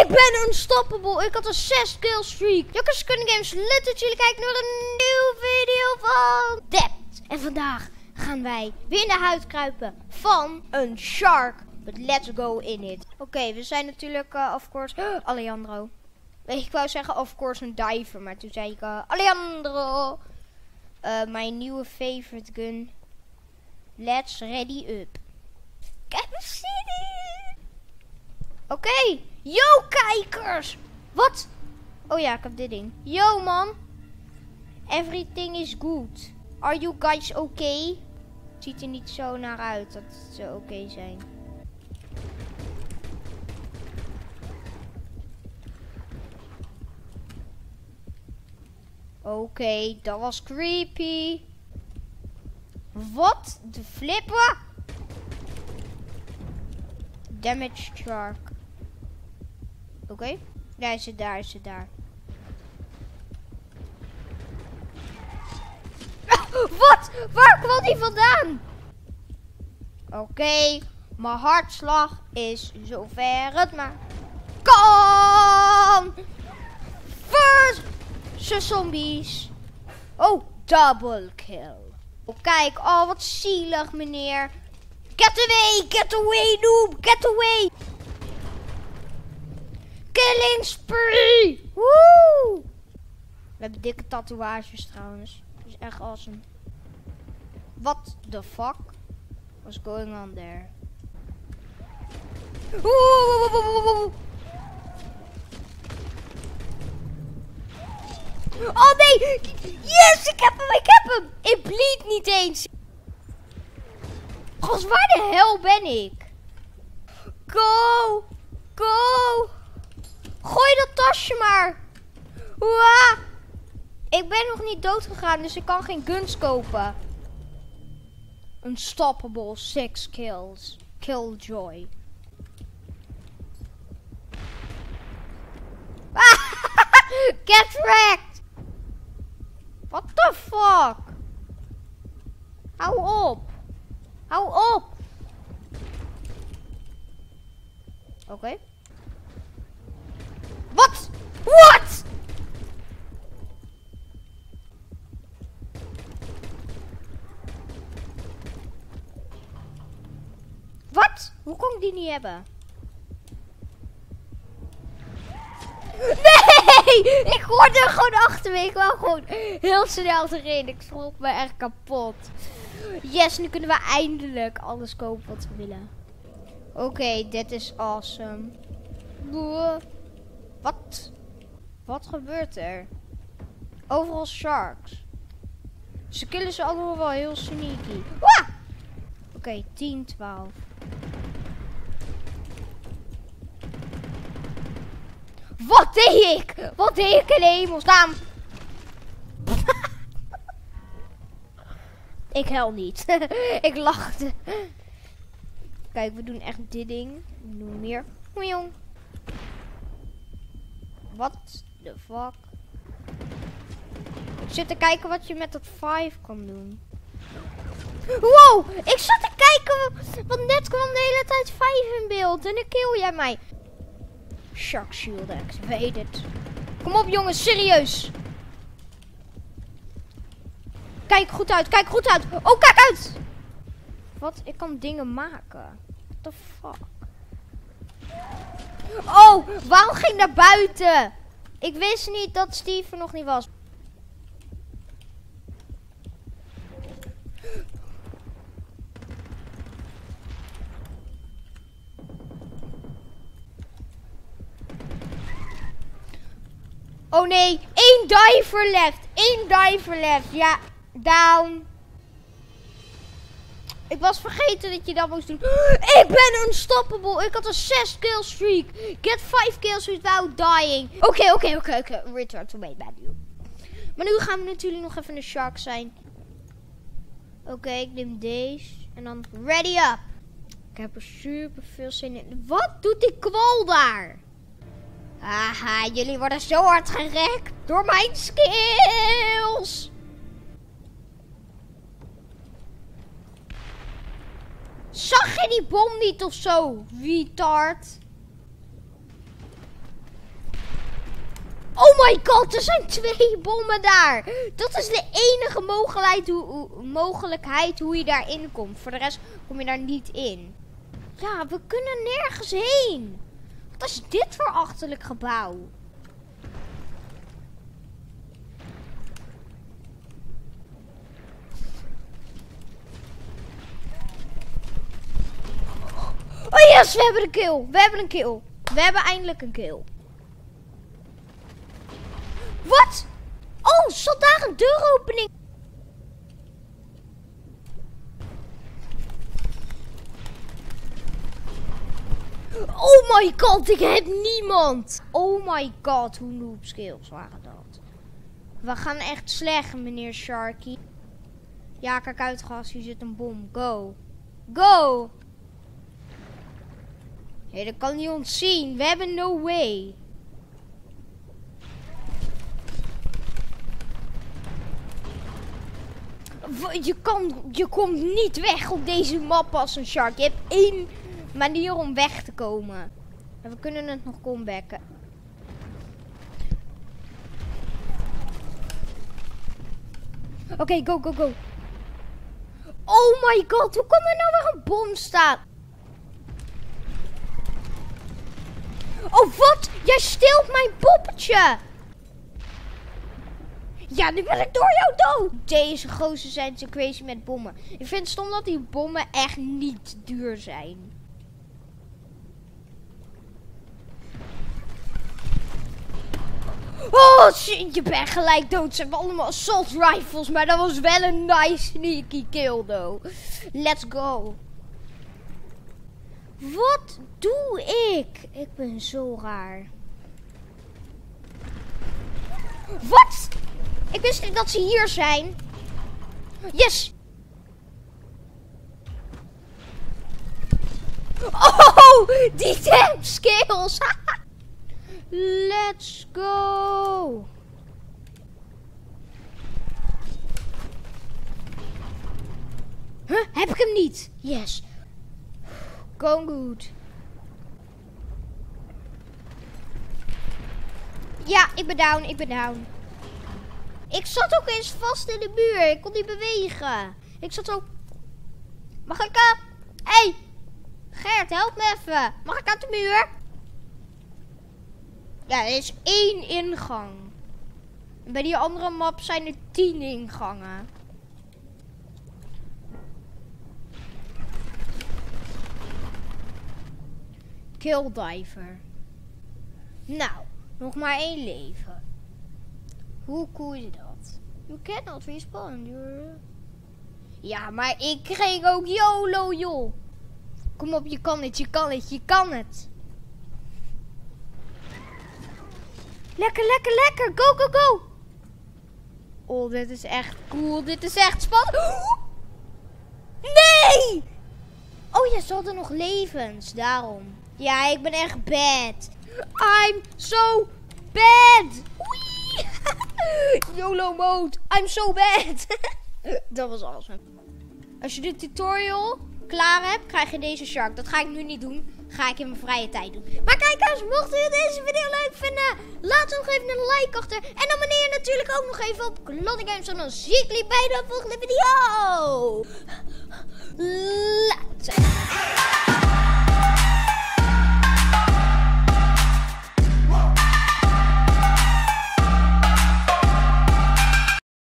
Ik ben unstoppable. Ik had een 6 kill streak. Jokkers Kunnen Games, leuk dat jullie kijken naar een nieuwe video van Dept. En vandaag gaan wij weer in de huid kruipen van een shark. But let's go in it. Oké, we zijn natuurlijk, of course, Alejandro. Ik wou zeggen, of course, een diver. Maar toen zei ik, Alejandro. Mijn nieuwe favorite gun. Let's ready up. Ik heb er zin in. Oké. Yo, kijkers. Wat? Oh ja, ik heb dit ding. Yo, man. Everything is good. Are you guys okay? Ziet er niet zo naar uit dat ze oké zijn. Oké, dat was creepy. Wat de flippen? Damage shark. Oké. Ja, hij zit daar, hij zit daar. Wat? Waar kwam die vandaan? Oké, mijn hartslag is zover het maar kan. Versus zombies. Oh, double kill. Oh, kijk, oh wat zielig meneer. Get away noob, get away. Killing spree. Woe. We hebben dikke tatoeages trouwens. Dat is echt awesome. What the fuck was going on there? Oh nee! Yes, ik heb hem, ik heb hem! Ik bleed niet eens. Gos, waar de hel ben ik? Go! Go! Gooi dat tasje maar! Waa! Ik ben nog niet dood gegaan, dus ik kan geen guns kopen. Unstoppable 6 kills. Killjoy. Get wrecked! What the fuck? Hou op! Hou op! Oké. Wat? What? Wat? Hoe kon ik die niet hebben? Nee! Ik hoorde hem gewoon achter me. Ik wou gewoon heel snel erin. Ik schrok me echt kapot. Yes, nu kunnen we eindelijk alles kopen wat we willen. Oké, dit is awesome. Wat? Wat gebeurt er? Overal sharks. Ze killen ze allemaal wel heel sneaky. Oké, 10, 12. Wat deed ik? Wat deed ik in de hemelsnaam? Ik huil niet. Ik lachte. Kijk, we doen echt dit ding. We doen meer. Jong. Wat de fuck? Ik zit te kijken wat je met dat 5 kan doen. Wow! Ik zat te kijken, want net kwam de hele tijd 5 in beeld. En dan kill jij mij. Shark shield activated. Kom op jongens, serieus. Kijk goed uit, kijk goed uit. Oh, kijk uit. Wat? Ik kan dingen maken. What the fuck? Oh, waarom ging ik naar buiten? Ik wist niet dat Steve er nog niet was. Oh nee, 1 diver left. 1 diver left. Ja, down. Ik was vergeten dat je dat moest doen. Ik ben unstoppable. Ik had een 6 kill streak. Get 5 kills without dying. Oké. Return to main menu. Maar nu gaan we natuurlijk nog even een shark zijn. Oké, ik neem deze. En dan ready up. Ik heb er super veel zin in. Wat doet die kwal daar? Haha, jullie worden zo hard gerekt door mijn skills. Zag je die bom niet of zo, retard? Oh my god, er zijn 2 bommen daar. Dat is de enige mogelijkheid hoe je daarin komt. Voor de rest kom je daar niet in. Ja, we kunnen nergens heen. Wat is dit voor achterlijk gebouw? Oh yes, we hebben een kill. We hebben een kill. We hebben eindelijk een kill. Wat? Oh, zat daar een deuropening? Oh my god, ik heb niemand. Oh my god, hoe noob skills waren dat. We gaan echt slecht, meneer Sharky. Ja, kijk uit, gast. Hier zit een bom. Go. Go. Nee, dat kan niet ons zien. We hebben no way. Je komt niet weg op deze map als een shark. Je hebt 1 manier om weg te komen. En we kunnen het nog comebacken. Oké, go, go, go. Oh my god, hoe kan er nou weer een bom staan? Oh, wat? Jij steelt mijn poppetje. Ja, nu wil ik door jou dood. Deze gozer zijn zo crazy met bommen. Ik vind het stom dat die bommen echt niet duur zijn. Oh, shit, je bent gelijk dood. Ze hebben allemaal assault rifles, maar dat was wel een nice sneaky kill, though. Let's go. Wat doe ik? Ik ben zo raar. Wat? Ik wist niet dat ze hier zijn. Yes! Oh, die damn skills! Let's go! Huh? Heb ik hem niet? Yes. Going good. Ja, ik ben down, ik ben down. Ik zat ook eens vast in de muur. Ik kon niet bewegen. Ik zat zo... Mag ik... Hey! Gert, help me even. Mag ik uit de muur? Ja, er is 1 ingang. En bij die andere map zijn er 10 ingangen. Killdiver. Nou, nog maar 1 leven. Hoe cool is dat? You cannot respawn. Ja, maar ik kreeg ook YOLO, joh. Kom op, je kan het, je kan het, je kan het. Lekker, lekker, lekker. Go, go, go. Oh, dit is echt cool. Dit is echt spannend. Nee! Oh ja, ze hadden nog levens. Daarom. Ja, ik ben echt bad. I'm so bad. Oei. YOLO mode. I'm so bad. Dat was awesome. Als je de tutorial klaar hebt, krijg je deze shark. Dat ga ik nu niet doen. Ga ik in mijn vrije tijd doen. Maar kijkers, mocht u deze video leuk vinden, laat nog even een like achter. En abonneer je natuurlijk ook nog even op Kloddy Games. En dan zie ik jullie bij de volgende video. Later.